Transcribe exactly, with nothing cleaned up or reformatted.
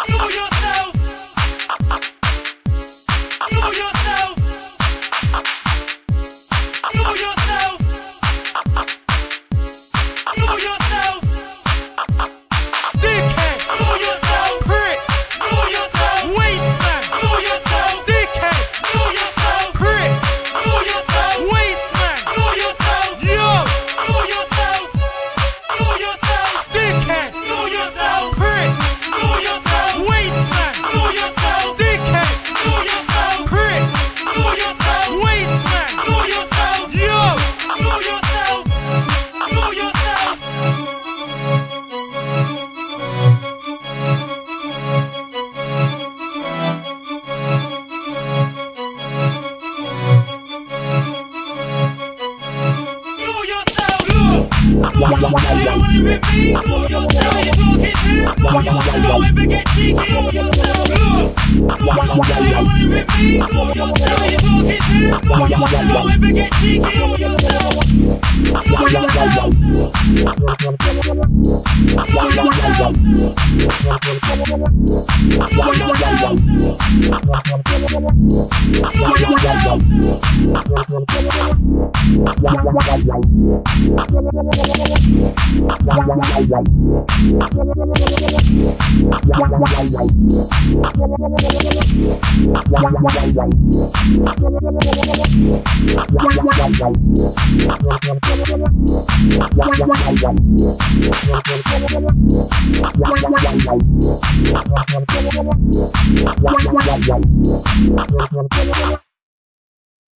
Know yourself. Know yourself. Know yourself. Know yourself. Dickhead. Know yourself. Prick. Know yourself. Wasteman. Know yourself. Dickhead. Know yourself. Prick. Know yourself. Wasteman. Know yourself. Yo. Know yourself. Know yourself. Dickhead. Know yourself. Prick. Know yourself. Wasteman. Know yourself. Dickhead. Know yourself. Prick. Know yourself. Wasteman. Know yourself. Yo. Know yourself. Know yourself. Know yourself. Look. Know yourself. You wanna rip me? Know yourself. You talking to? Know yourself. Don't ever get cheeky. Know yourself. Look. Know yourself. You wanna rip me? Know yourself. You talking to? Know yourself. Don't ever get cheeky. Know yourself. Know yourself. Know yourself.